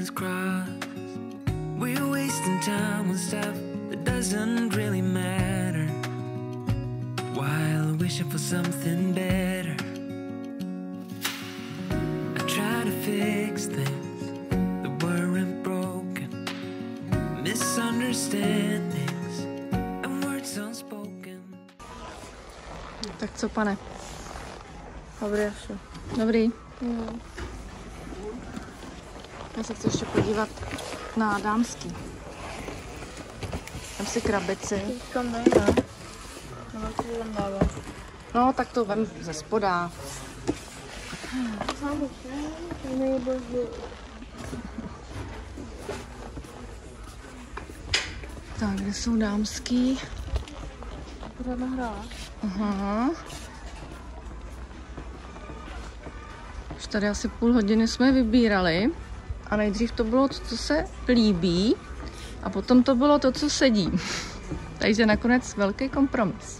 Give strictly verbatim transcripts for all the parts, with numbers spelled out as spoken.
lines crossed. We're wasting time on stuff that doesn't really matter, while wishing for something better. I try to fix things that weren't broken, misunderstandings and words unspoken. Tak co, pane? Dobrý asi. Dobrý. Mm. Já se chci ještě podívat na dámský. Vem si krabici. Tam nejde. No, to tam dává. No, tak to vem ze spoda. Tak, kde jsou dámský? Pořád nahrála. Aha. Už tady asi půl hodiny jsme vybírali. A nejdřív to bylo to, co se líbí. A potom to bylo to, co sedí. Takže nakonec velký kompromis.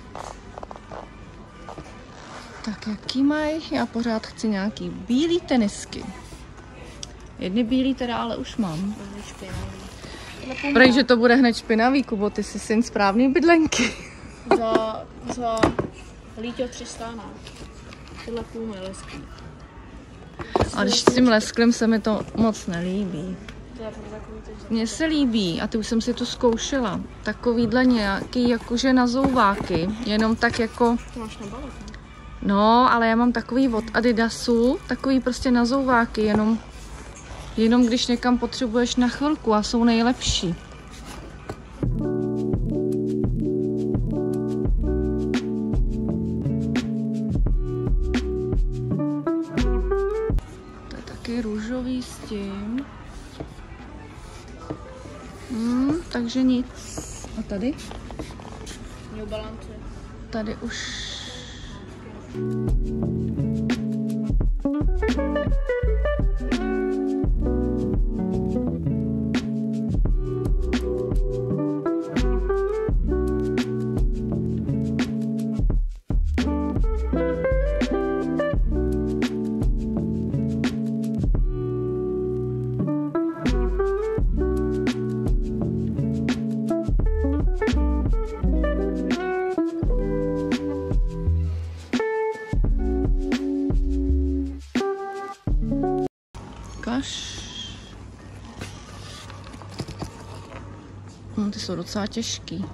Tak jaký mají? Já pořád chci nějaký bílý tenisky. Jedny bílý teda ale už mám. Prej, že to bude hned špinavý, Kubo, ty jsi syn správný bydlenky. Za, za lítě tři sta, ne? Tyhle půl mi leský. A když s tím lesklem se mi to moc nelíbí. To je takový teď. Mně se líbí, a ty už jsem si to zkoušela, takovýhle nějaký jakože na zouváky, jenom tak jako... To máš na balet, ne? No, ale já mám takový od Adidasu, takový prostě na zouváky, jenom, jenom když někam potřebuješ na chvilku a jsou nejlepší. To je taky růžový s tím. Hmm, takže nic. A tady? New Balance. Tady už... Kaš. No, ty jsou docela těžký.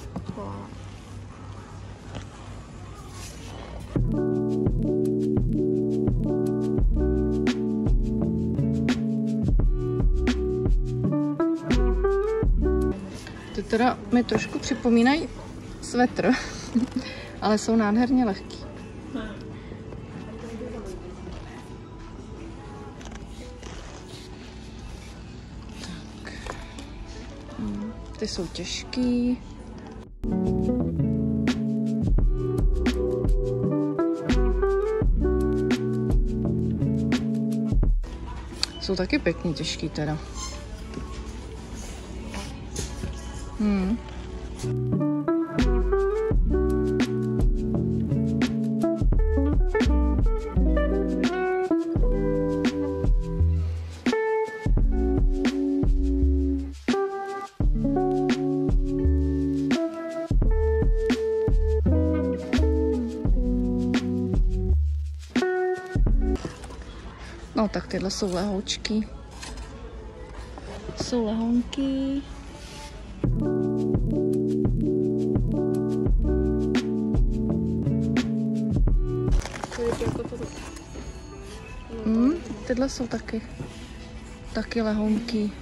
Ty teda mi trošku připomínají svetr, ale jsou nádherně lehký. Ty jsou těžký. Jsou taky pěkný těžký teda. Hmm. No tak tyhle jsou lehoučky. Jsou lehonky. Mm, tyhle jsou taky, taky lehonky.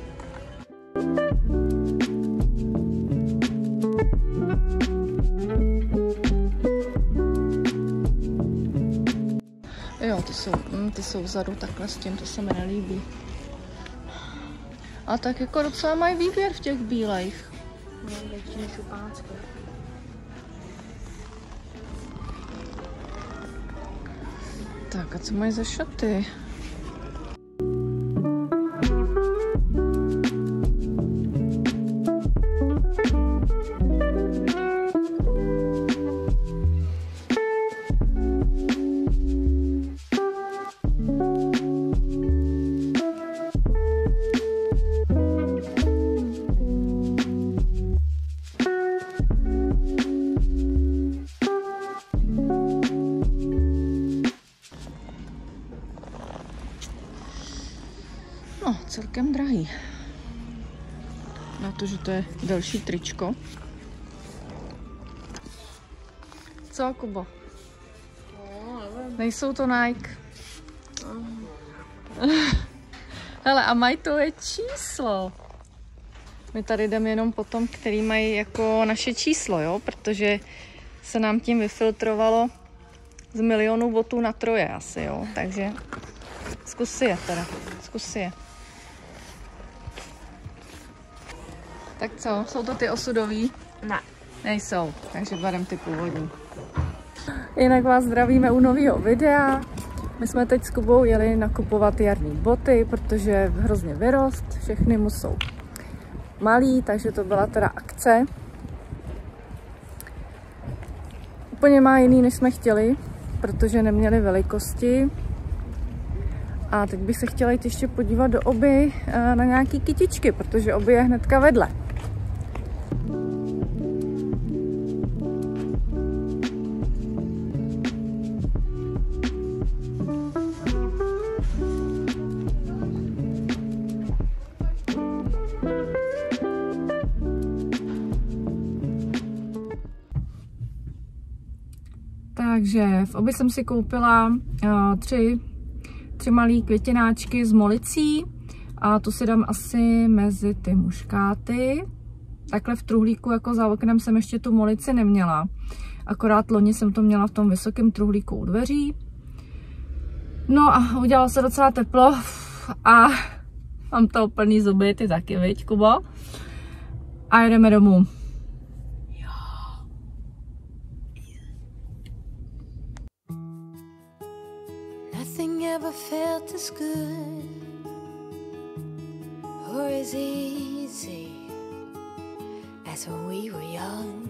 Jo, ty jsou, mm, ty jsou vzadu takhle s tím, to se mi nelíbí. A tak jako docela mají výběr v těch bílejch. Tak a co mají za šaty? No, celkem drahý. Na to, že to je delší tričko. Co, Kubo? No, nevím. Nejsou to Nike. Hele, a mají to je číslo. My tady jdeme jenom po tom, který mají jako naše číslo, jo? Protože se nám tím vyfiltrovalo z milionů botů na troje asi, jo? Takže zkus si je teda, zkus si je. Tak co, jsou to ty osudový? Ne. Nejsou, takže berem ty původní. Jinak vás zdravíme u nového videa. My jsme teď s Kubou jeli nakupovat jarní boty, protože hrozně vyrost, všechny mu jsou malý, takže to byla teda akce. Úplně má jiný, než jsme chtěli, protože neměli velikosti. A teď bych se chtěla jít ještě podívat do Oby na nějaký kytičky, protože Oby je hnedka vedle. Takže v Oby jsem si koupila uh, tři, tři malé květináčky s molicí a tu si dám asi mezi ty muškáty. Takhle v truhlíku jako za oknem jsem ještě tu molici neměla. Akorát loni jsem to měla v tom vysokém truhlíku u dveří. No a udělalo se docela teplo a mám to plný zuby, ty taky, viď, Kubo? A jedeme domů. Nothing ever felt as good or as easy as when we were young.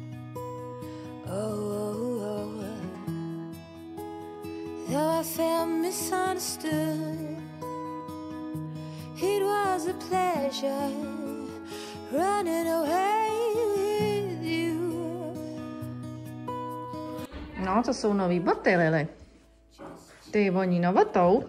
Oh, oh, oh. Though I felt misunderstood, it was a pleasure running away with you. No, to jsou nový boty, Lily. Ty voní novotou.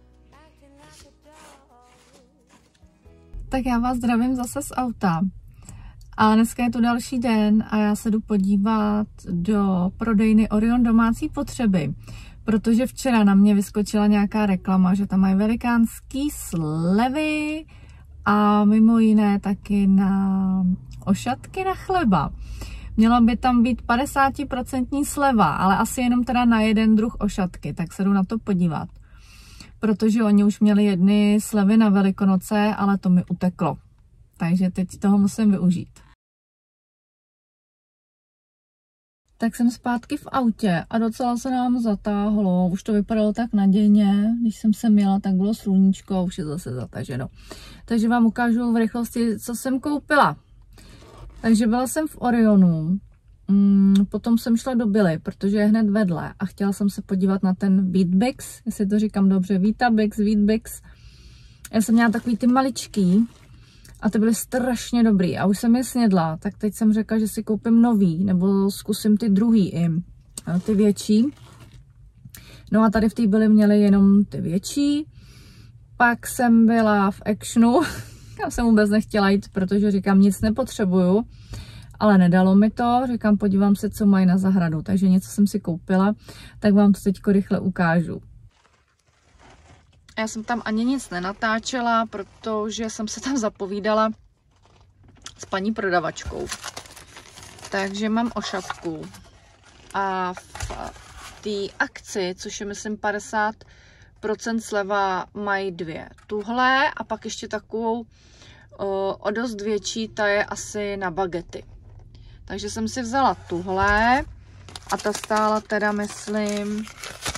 Tak já vás zdravím zase z auta. A dneska je tu další den a já se jdu podívat do prodejny Orion domácí potřeby. Protože včera na mě vyskočila nějaká reklama, že tam mají velikánský slevy a mimo jiné taky na ošatky na chleba. Měla by tam být padesát procent sleva, ale asi jenom teda na jeden druh ošatky, tak se jdu na to podívat. Protože oni už měli jedny slevy na Velikonoce, ale to mi uteklo. Takže teď toho musím využít. Tak jsem zpátky v autě a docela se nám zatáhlo. Už to vypadalo tak nadějně. Když jsem sem jela, tak bylo sluníčko, už je zase zataženo. Takže vám ukážu v rychlosti, co jsem koupila. Takže byla jsem v Orionu, potom jsem šla do Billy, protože je hned vedle a chtěla jsem se podívat na ten Weet-Bix, jestli to říkám dobře, Weetabix, Weet-Bix. Já jsem měla takový ty maličký a ty byly strašně dobrý a už jsem je snědla, tak teď jsem řekla, že si koupím nový, nebo zkusím ty druhý i, ty větší. No a tady v té Billy měly jenom ty větší, pak jsem byla v Actionu. Já jsem vůbec nechtěla jít, protože říkám, nic nepotřebuju, ale nedalo mi to, říkám, podívám se, co mají na zahradu, takže něco jsem si koupila, tak vám to teď rychle ukážu. Já jsem tam ani nic nenatáčela, protože jsem se tam zapovídala s paní prodavačkou. Takže mám ošatku a v té akci, což je myslím padesát procent sleva, mají dvě. Tuhle a pak ještě takovou o, o dost větší, ta je asi na bagety. Takže jsem si vzala tuhle a ta stála teda, myslím,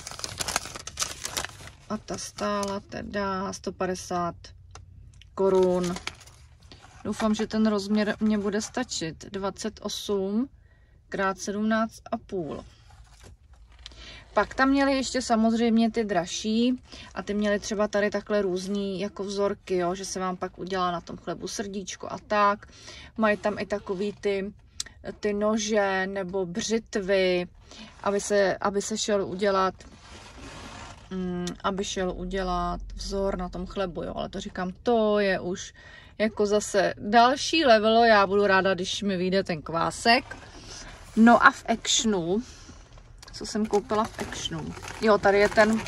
a ta stála teda sto padesát korun. Doufám, že ten rozměr mě bude stačit. dvacet osm krát sedmnáct a půl. Pak tam měli ještě samozřejmě ty dražší a ty měly třeba tady takhle různý jako vzorky, jo, že se vám pak udělá na tom chlebu srdíčko a tak. Mají tam i takový ty, ty nože nebo břitvy, aby se, aby se šel udělat mm, aby šel udělat vzor na tom chlebu, jo. Ale to říkám, to je už jako zase další level, já budu ráda, když mi vyjde ten kvásek. No a v Actionu, co jsem koupila v Actionu, jo, tady je ten,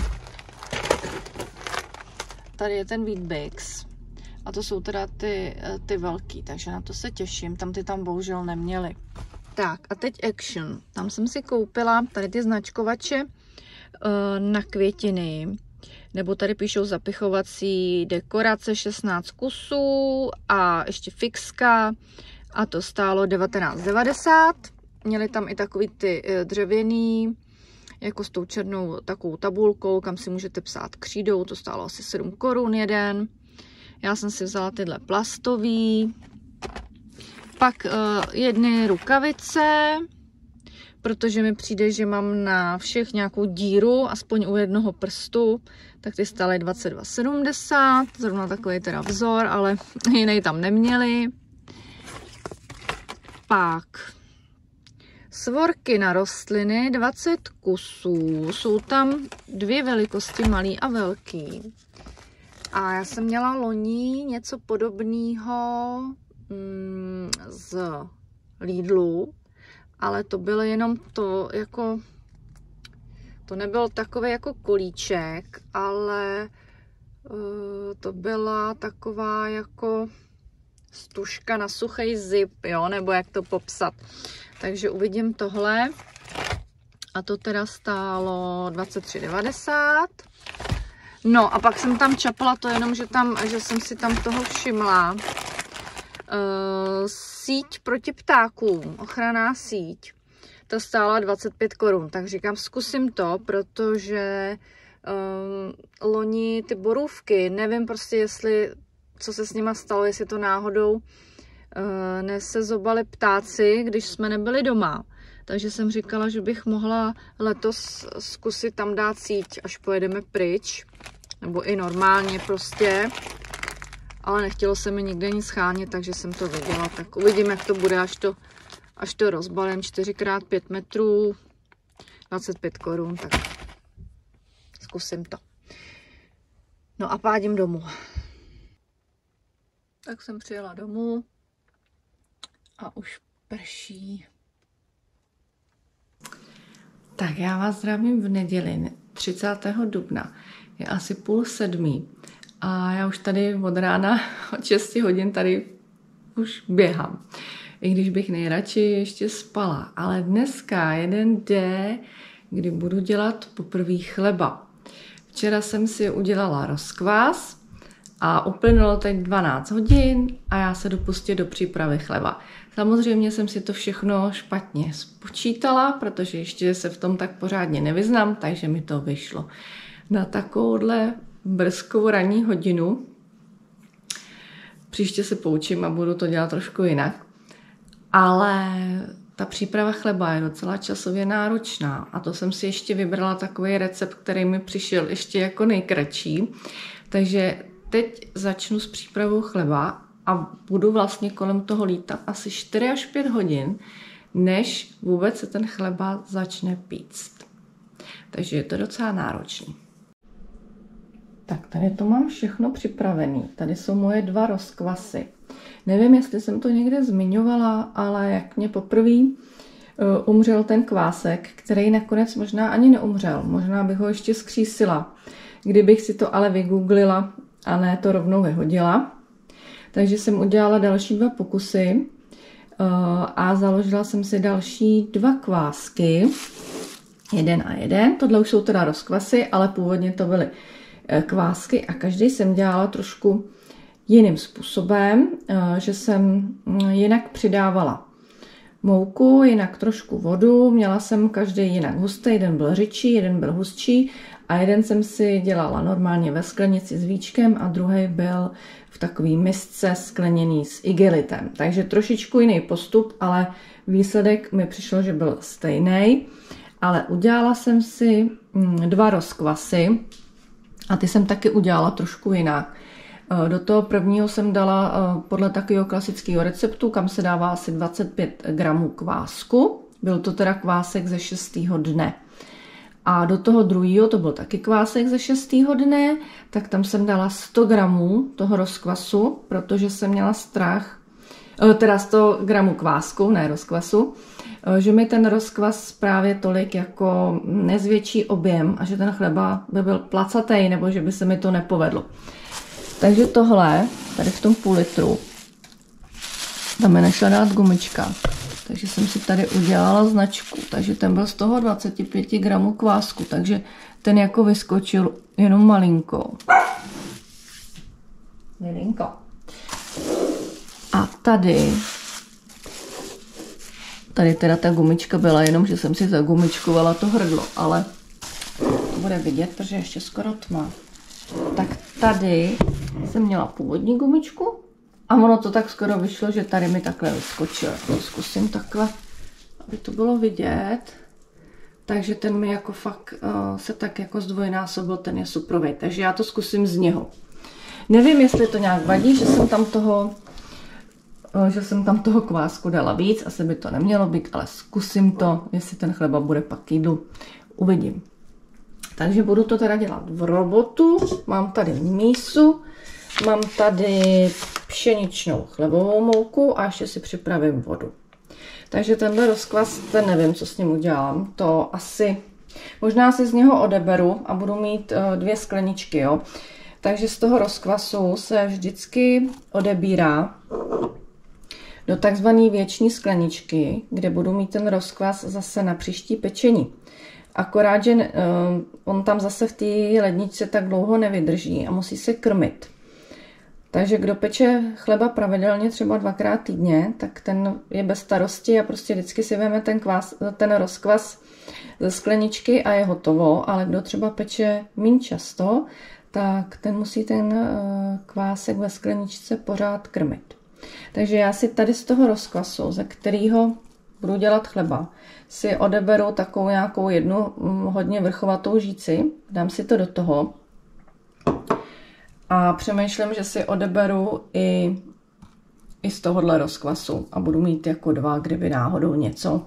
tady je ten Weet-Bix. A to jsou teda ty, ty velký, takže na to se těším. Tam ty tam bohužel neměly. Tak a teď Action. Tam jsem si koupila tady ty značkovače uh, na květiny. Nebo tady píšou zapichovací dekorace šestnáct kusů a ještě fixka. A to stálo devatenáct devadesát. Měli tam i takový ty uh, dřevěný, jako s tou černou takovou tabulkou, kam si můžete psát křídou. To stálo asi sedm korun jeden. Já jsem si vzala tyhle plastový. Pak uh, jedny rukavice, protože mi přijde, že mám na všech nějakou díru, aspoň u jednoho prstu, tak ty stály dvacet dva sedmdesát, zrovna takový teda vzor, ale jiný tam neměli. Pak svorky na rostliny, dvacet kusů, jsou tam dvě velikosti, malý a velký. A já jsem měla loni něco podobného mm, z Lidlu, ale to bylo jenom to, jako, to nebyl takový jako kolíček, ale uh, to byla taková jako stužka na suchý zip, jo, nebo jak to popsat. Takže uvidím tohle. A to teda stálo dvacet tři devadesát. No a pak jsem tam čapla to jenom, že, tam, že jsem si tam toho všimla. Uh, síť proti ptákům, ochranná síť, to stála dvacet pět korun, tak říkám, zkusím to, protože um, loni ty borůvky, nevím prostě, jestli, co se s nima stalo, jestli to náhodou uh, nesezobaly ptáci, když jsme nebyli doma. Takže jsem říkala, že bych mohla letos zkusit tam dát síť, až pojedeme pryč. Nebo i normálně prostě. Ale nechtělo se mi nikde nic schánit, takže jsem to viděla. Tak uvidím, jak to bude, až to, až to rozbalím. čtyři krát pět metrů, dvacet pět korun, tak zkusím to. No a pádím domů. Tak jsem přijela domů a už prší. Tak já vás zdravím v neděli třicátého dubna. Je asi půl sedmý a já už tady od rána od šesti hodin tady už běhám. I když bych nejradši ještě spala. Ale dneska jeden den, kdy budu dělat poprvé chleba. Včera jsem si udělala rozkvás a uplynulo teď dvanáct hodin a já se dopustím do přípravy chleba. Samozřejmě jsem si to všechno špatně spočítala, protože ještě se v tom tak pořádně nevyznám, takže mi to vyšlo. Na takovouhle brzkou ranní hodinu. Příště se poučím a budu to dělat trošku jinak. Ale ta příprava chleba je docela časově náročná a to jsem si ještě vybrala takový recept, který mi přišel ještě jako nejkratší. Takže teď začnu s přípravou chleba a budu vlastně kolem toho lítat asi čtyři až pět hodin, než vůbec se ten chleba začne píct. Takže je to docela náročný. Tak tady to mám všechno připravené. Tady jsou moje dva rozkvasy. Nevím, jestli jsem to někde zmiňovala, ale jak mě poprvé uh, umřel ten kvásek, který nakonec možná ani neumřel. Možná bych ho ještě skřísila, kdybych si to ale vygooglila a ne to rovnou vyhodila. Takže jsem udělala další dva pokusy uh, a založila jsem si další dva kvásky. Jeden a jeden. Tohle už jsou teda rozkvasy, ale původně to byly kvásky a každý jsem dělala trošku jiným způsobem, že jsem jinak přidávala mouku, jinak trošku vodu, měla jsem každý jinak hustý, jeden byl řidší, jeden byl hustší a jeden jsem si dělala normálně ve sklenici s víčkem a druhý byl v takový misce skleněný s igelitem. Takže trošičku jiný postup, ale výsledek mi přišlo, že byl stejný. Ale udělala jsem si dva rozkvasy a ty jsem taky udělala trošku jinak. Do toho prvního jsem dala podle takového klasického receptu, kam se dává asi dvacet pět gramů kvásku. Byl to teda kvásek ze šestého dne. A do toho druhého, to byl taky kvásek ze šestého dne, tak tam jsem dala sto gramů toho rozkvasu, protože jsem měla strach, teda sto gramů kvásku, ne rozkvasu, že mi ten rozkvas právě tolik jako nezvětší objem a že ten chleba by byl placatý, nebo že by se mi to nepovedlo. Takže tohle, tady v tom půl litru, tam mi nešla dát gumička. Takže jsem si tady udělala značku. Takže ten byl z toho dvacet pět gramů kvásku. Takže ten jako vyskočil jenom malinko. Malinko. A tady, tady teda ta gumička byla jenom, že jsem si zagumičkovala to hrdlo, ale to bude vidět, protože ještě skoro tma. Tak tady jsem měla původní gumičku a ono to tak skoro vyšlo, že tady mi takhle vyskočilo. To zkusím takhle, aby to bylo vidět. Takže ten mi jako fakt uh, se tak jako zdvojnásobil, ten je suprovej. Takže já to zkusím z něho. Nevím, jestli to nějak vadí, že jsem tam toho, uh, že jsem tam toho kvásku dala víc. Asi by to nemělo být, ale zkusím to, jestli ten chleba bude pak jídlu. Uvidím. Takže budu to teda dělat v robotu. Mám tady mísu, mám tady pšeničnou chlebovou mouku a ještě si připravím vodu. Takže tenhle rozkvas, ten nevím, co s ním udělám. To asi, možná si z něho odeberu a budu mít uh, dvě skleničky, jo. Takže z toho rozkvasu se vždycky odebírá do takzvané věční skleničky, kde budu mít ten rozkvas zase na příští pečení. Akorát, že uh, on tam zase v té ledničce tak dlouho nevydrží a musí se krmit. Takže kdo peče chleba pravidelně třeba dvakrát týdně, tak ten je bez starosti a prostě vždycky si vezme ten, kvás, ten rozkvas ze skleničky a je hotovo. Ale kdo třeba peče méně často, tak ten musí ten uh, kvásek ve skleničce pořád krmit. Takže já si tady z toho rozkvasu, ze kterého budu dělat chleba, si odeberu takovou nějakou jednu hodně vrchovatou žíci, dám si to do toho a přemýšlím, že si odeberu i, i z tohohle rozkvasu a budu mít jako dva, kdyby náhodou něco.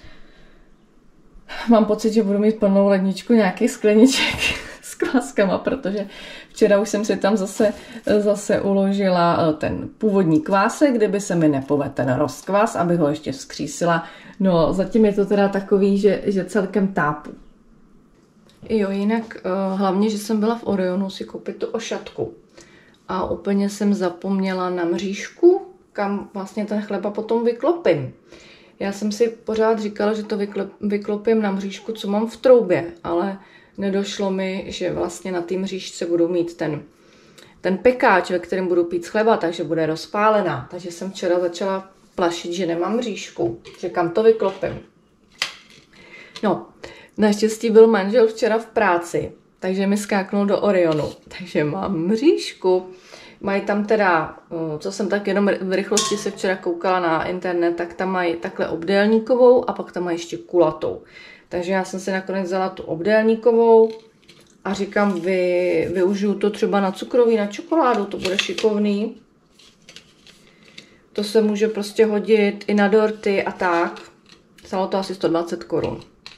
Mám pocit, že budu mít plnou ledničku nějakých skleniček s kváskama, protože včera už jsem si tam zase, zase uložila ten původní kvásek, kdyby se mi nepovedl ten rozkvas, abych ho ještě vzkřísila. No, zatím je to teda takový, že, že celkem tápu. Jo, jinak hlavně, že jsem byla v Orionu si koupit tu ošatku. A úplně jsem zapomněla na mřížku, kam vlastně ten chleba potom vyklopím. Já jsem si pořád říkala, že to vyklopím na mřížku, co mám v troubě, ale nedošlo mi, že vlastně na té mřížce budu mít ten, ten pekáč, ve kterém budu pít chleba, takže bude rozpálená. Takže jsem včera začala plašit, že nemám mřížku, že kam to vyklopím. No, naštěstí byl manžel včera v práci, takže mi skáknul do Orionu, takže mám mřížku. Mají tam teda, co jsem tak jenom v rychlosti se včera koukala na internet, tak tam mají takhle obdélníkovou a pak tam mají ještě kulatou. Takže já jsem si nakonec vzala tu obdélníkovou a říkám, vy, využiju to třeba na cukroví, na čokoládu, to bude šikovný. To se může prostě hodit i na dorty a tak. Stalo to asi sto dvacet korun.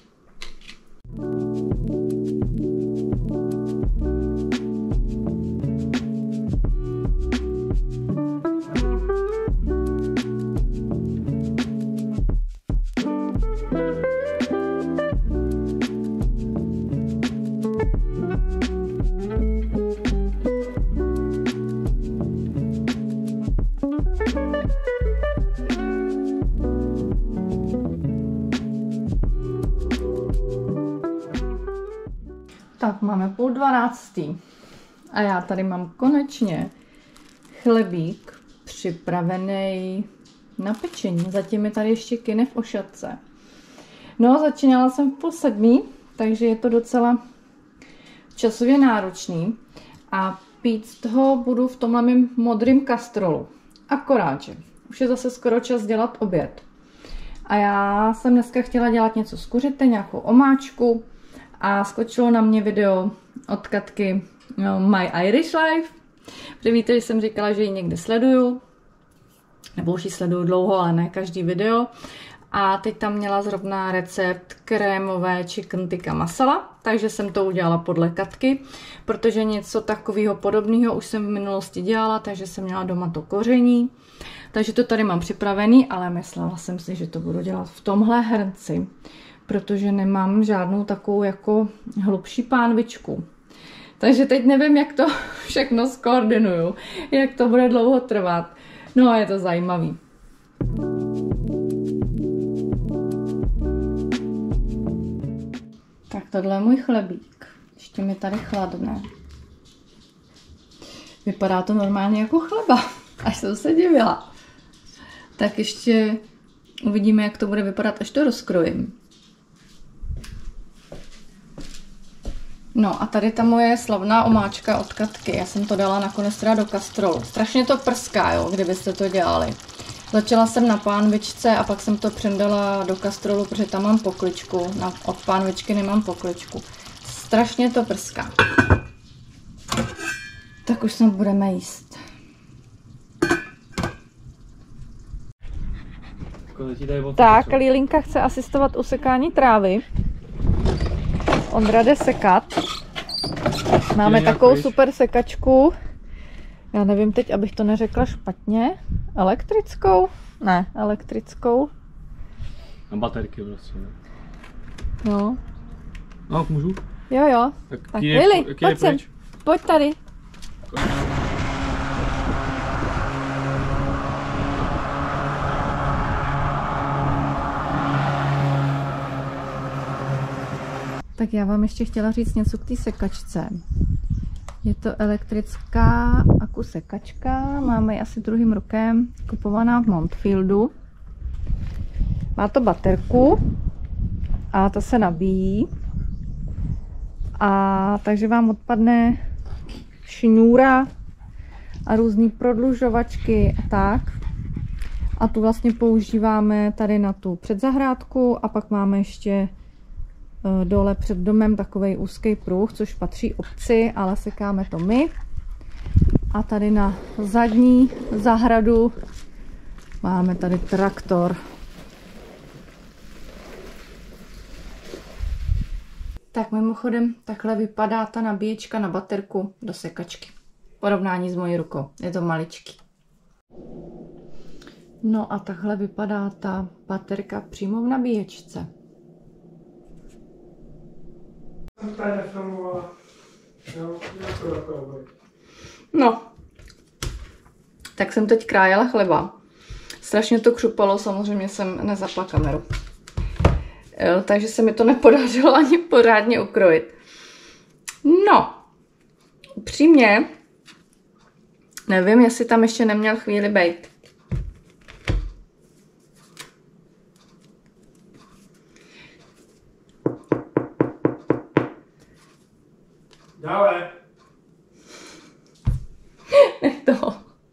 Tak máme půl dvanáctý a já tady mám konečně chlebík připravený na pečení. Zatím je tady ještě kyne v ošatce. No, začínala jsem v půl sedmí, takže je to docela časově náročný a pít z toho budu v tomhle mým modrým kastrolu. Akorát, že už je zase skoro čas dělat oběd. A já jsem dneska chtěla dělat něco z kuřete, nějakou omáčku, a skočilo na mě video od Katky no, My Irish Life. Protože víte, že jsem říkala, že ji někde sleduju. Nebo už ji sleduju dlouho, ale ne každý video. A teď tam měla zrovna recept krémové chicken tikka masala, takže jsem to udělala podle Katky, protože něco takového podobného už jsem v minulosti dělala, takže jsem měla doma to koření. Takže to tady mám připravený, ale myslela jsem si, že to budu dělat v tomhle hrnci, protože nemám žádnou takovou jako hlubší pánvičku. Takže teď nevím, jak to všechno skoordinuju, jak to bude dlouho trvat. No a je to zajímavý. Tak tohle je můj chlebík. Ještě mi tady chladne. Vypadá to normálně jako chleba. Až jsem se divila. Tak ještě uvidíme, jak to bude vypadat, až to rozkrojím. No a tady ta moje slavná omáčka od Katky. Já jsem to dala nakonec teda do kastrolu. Strašně to prská, jo, kdybyste to dělali. Začala jsem na pánvičce a pak jsem to přendala do kastrolu, protože tam mám pokličku. Na, od pánvičky nemám pokličku. Strašně to prská. Tak už snad budeme jíst. Tak, Lilinka chce asistovat u sekání trávy. Ondra jde sekat. Máme takovou super sekačku. Já nevím teď, abych to neřekla špatně. Elektrickou? Ne, elektrickou. Na baterky prostě. No. No, můžu? Jo, jo. Tak, tak je, Lili, pojď sem. Pojď tady. Tak já vám ještě chtěla říct něco k té sekačce. Je to elektrická aku sekačka, máme ji asi druhým rokem, kupovaná v Montfieldu. Má to baterku a ta se nabíjí. A takže vám odpadne šňůra a různý prodlužovačky a tak. A tu vlastně používáme tady na tu předzahrádku a pak máme ještě dole před domem takovej úzký pruh, což patří obci, ale sekáme to my. A tady na zadní zahradu máme tady traktor. Tak mimochodem, takhle vypadá ta nabíječka na baterku do sekačky. Porovnání s mojí rukou. Je to maličký. No a takhle vypadá ta baterka přímo v nabíječce. No, tak jsem teď krájela chleba. Strašně to křupalo, samozřejmě jsem nezapla kameru. Takže se mi to nepodařilo ani pořádně ukrojit. No, upřímně, nevím, jestli tam ještě neměl chvíli bejt. Dále. Nech toho.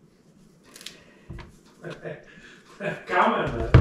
Kámen, ne?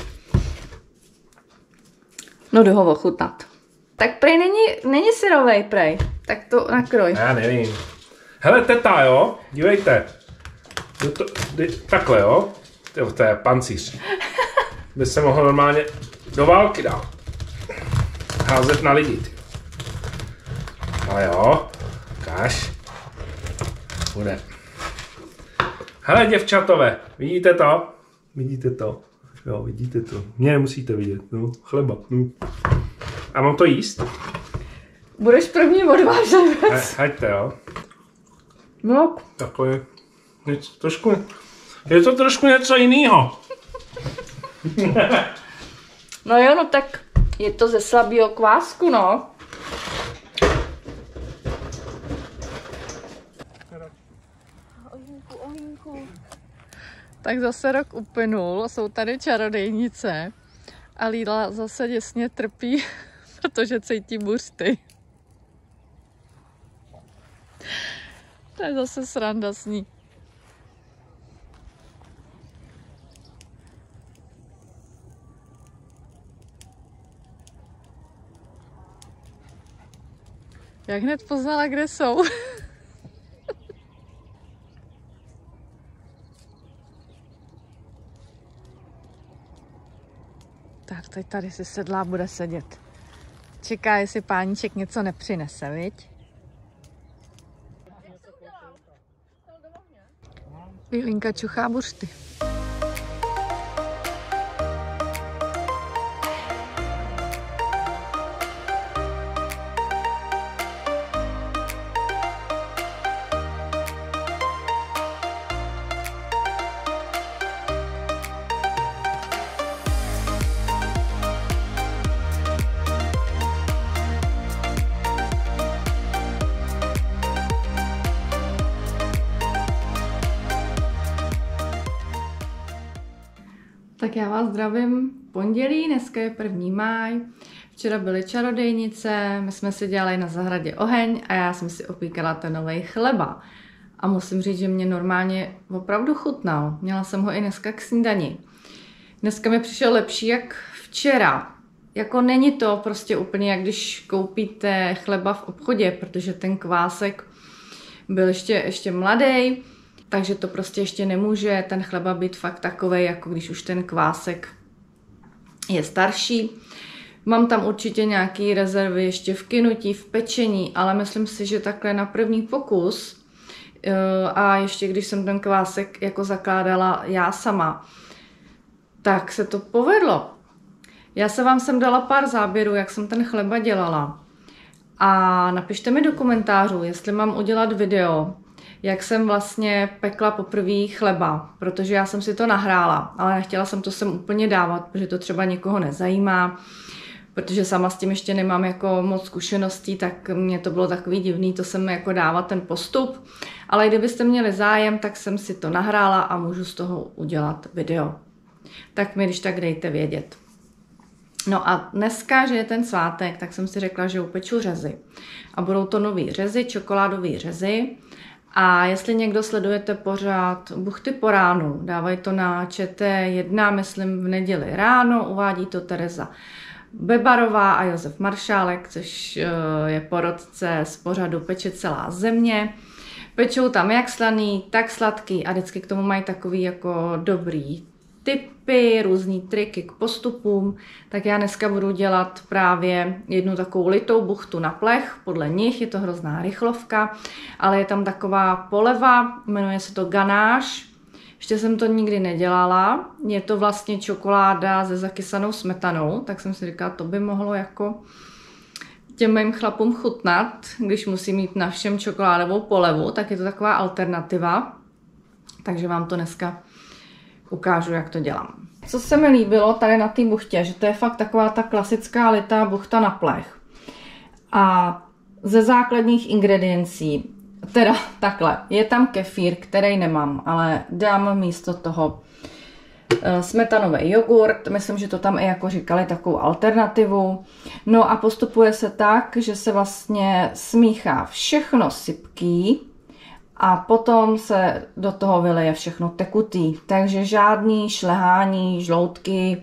No jdu ho ochutnat. Tak prej není, není syrovej, prej. Tak to nakroj. Já nevím. Hele, teta, jo? Dívejte. To,dy, takhle, jo? To, to je pancíř. By se mohl normálně do války dát. Házet na lidi, ty. Ale jo, ukáž. Bude. Hele, děvčatové, vidíte to? Vidíte to? Jo, vidíte to. Mě nemusíte vidět, no, chleba. No. A mám to jíst? Budeš první odvážlivec. Haďte, jo. No. Takhle něco, trošku, je to trošku něco jiného. No jo, no tak je to ze slabého kvásku, no. Ohýnku, ohýnku. Tak zase rok uplynul, jsou tady čarodejnice a Líla zase děsně trpí, protože cítí buřty. To je zase sranda s ní. Jak hned poznala, kde jsou. teď tady si sedlá, bude sedět. Čeká, jestli páníček něco nepřinese, viď? Bílinka čuchá buřty. Tak já vás zdravím pondělí, dneska je první máj, včera byly čarodejnice, my jsme si dělali na zahradě oheň a já jsem si opíkala ten nový chleba. A musím říct, že mě normálně opravdu chutnal, měla jsem ho i dneska k snídani. Dneska mi přišel lepší jak včera. Jako není to prostě úplně jak když koupíte chleba v obchodě, protože ten kvásek byl ještě, ještě mladý. Takže to prostě ještě nemůže ten chleba být fakt takovej, jako když už ten kvásek je starší. Mám tam určitě nějaké rezervy ještě v kynutí, v pečení, ale myslím si, že takhle na první pokus a ještě když jsem ten kvásek jako zakládala já sama, tak se to povedlo. Já se vám sem dala pár záběrů, jak jsem ten chleba dělala. A napište mi do komentářů, jestli mám udělat video, jak jsem vlastně pekla poprvé chleba, protože já jsem si to nahrála, ale nechtěla jsem to sem úplně dávat, protože to třeba někoho nezajímá, protože sama s tím ještě nemám jako moc zkušeností, tak mě to bylo takový divný, to jsem jako dávat ten postup, ale kdybyste měli zájem, tak jsem si to nahrála a můžu z toho udělat video. Tak mi když tak dejte vědět. No a dneska, že je ten svátek, tak jsem si řekla, že upeču řezy. A budou to nový řezy, čokoládový řezy. A jestli někdo sledujete pořád Buchty po ránu, dávají to na Č T jedna, myslím v neděli ráno, uvádí to Tereza Bebarová a Josef Maršálek, což je porodce z pořadu Peče celá země. Pečou tam jak slaný, tak sladký a vždycky k tomu mají takový jako dobrý tipy, různý triky k postupům, tak já dneska budu dělat právě jednu takovou litou buchtu na plech, podle nich je to hrozná rychlovka, ale je tam taková poleva, jmenuje se to ganáš, ještě jsem to nikdy nedělala, je to vlastně čokoláda se zakysanou smetanou, tak jsem si říkala, to by mohlo jako těm mým chlapům chutnat, když musí mít na všem čokoládovou polevu, tak je to taková alternativa, takže vám to dneska ukážu, jak to dělám. Co se mi líbilo tady na té buchtě, že to je fakt taková ta klasická litá buchta na plech. A ze základních ingrediencí, teda takhle, je tam kefír, který nemám, ale dám místo toho smetanový jogurt, myslím, že to tam i jako říkali takovou alternativu. No a postupuje se tak, že se vlastně smíchá všechno sypký, a potom se do toho vyleje všechno tekutý. Takže žádný šlehání, žloutky,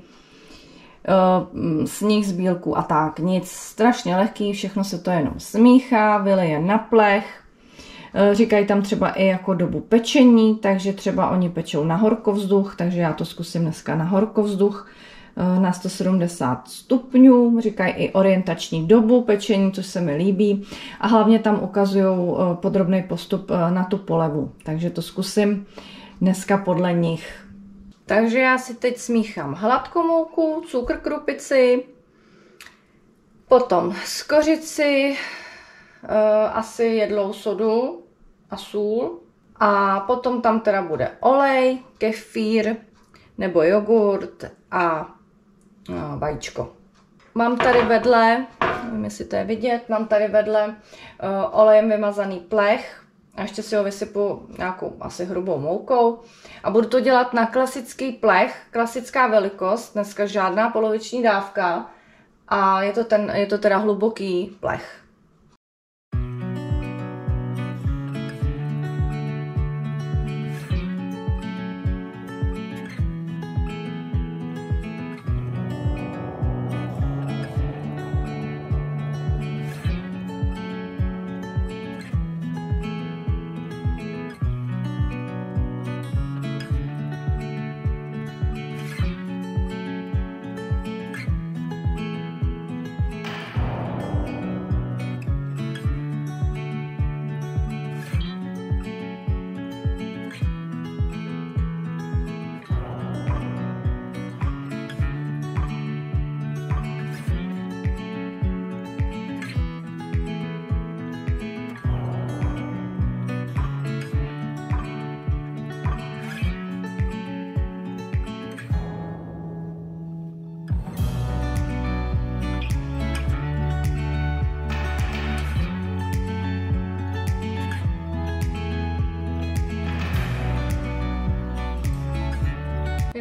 sníh z bílku a tak. Nic, strašně lehký, všechno se to jenom smíchá, vyleje na plech. Říkají tam třeba i jako dobu pečení, takže třeba oni pečou na horkovzduch, takže já to zkusím dneska na horkovzduch na sto sedmdesát stupňů, říkají i orientační dobu pečení, což se mi líbí a hlavně tam ukazují podrobný postup na tu polevu, takže to zkusím dneska podle nich. Takže já si teď smíchám hladkou mouku, cukr, krupici, potom skořici, asi jedlou sodu a sůl a potom tam teda bude olej, kefír nebo jogurt a no, vajíčko. Mám tady vedle, nevím, jestli to je vidět, mám tady vedle uh, olejem vymazaný plech a ještě si ho vysypu nějakou asi hrubou moukou a budu to dělat na klasický plech, klasická velikost, dneska žádná poloviční dávka a je to, ten, je to teda hluboký plech.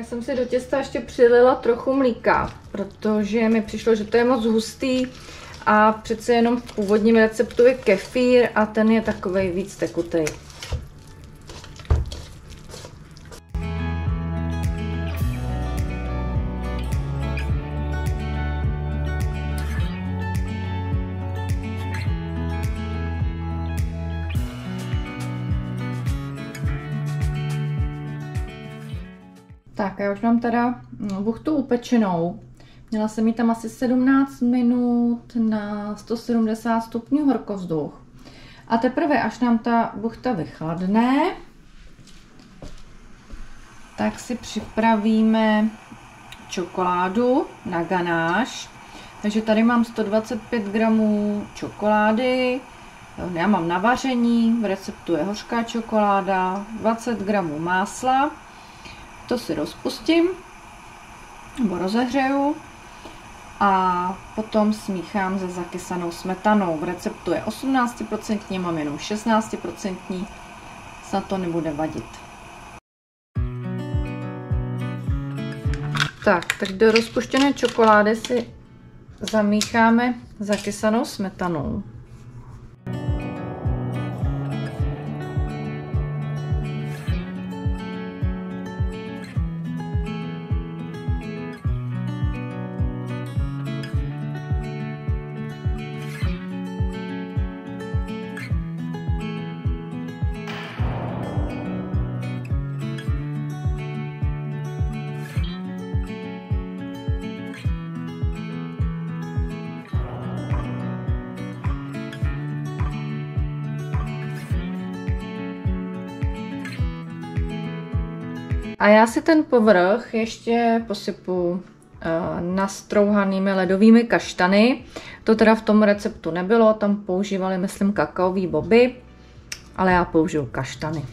Já jsem si do těsta ještě přilila trochu mlíka, protože mi přišlo, že to je moc hustý a přece jenom v původním receptu je kefír a ten je takovej víc tekutej. Tak, já už mám teda buchtu upečenou. Měla jsem ji tam asi sedmnáct minut na sto sedmdesát stupňů horkovzduch. A teprve, až nám ta buchta vychladne, tak si připravíme čokoládu na ganáž. Takže tady mám sto dvacet pět gramů čokolády. Já mám na vaření, v receptu je hořká čokoláda, dvacet gramů másla. To si rozpustím, nebo rozehřeju a potom smíchám se zakysanou smetanou. V receptu je osmnáct procent, mám jenom šestnáct procent, snad to nebude vadit. Tak, tak do rozpuštěné čokolády si zamícháme zakysanou smetanou. A já si ten povrch ještě posypu uh, nastrouhanými ledovými kaštany. To teda v tom receptu nebylo, tam používali, myslím, kakaový boby, ale já použiju kaštany.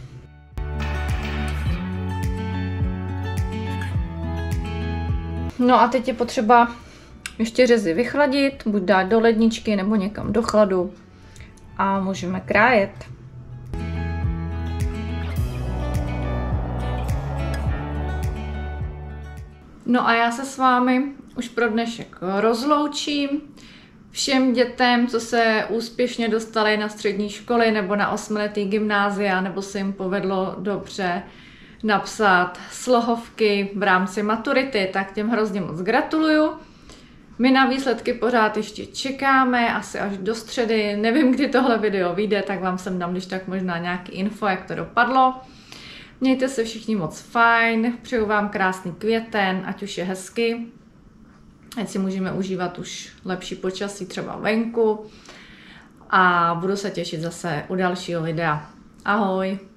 No a teď je potřeba ještě řezy vychladit, buď dát do ledničky nebo někam do chladu a můžeme krájet. No a já se s vámi už pro dnešek rozloučím. Všem dětem, co se úspěšně dostali na střední školy nebo na osmiletý gymnázia, nebo se jim povedlo dobře napsat slohovky v rámci maturity, tak těm hrozně moc gratuluju. My na výsledky pořád ještě čekáme, asi až do středy. Nevím, kdy tohle video vyjde, tak vám sem dám když tak možná nějaký info, jak to dopadlo. Mějte se všichni moc fajn, přeju vám krásný květen, ať už je hezky, ať si můžeme užívat už lepší počasí třeba venku a budu se těšit zase u dalšího videa. Ahoj!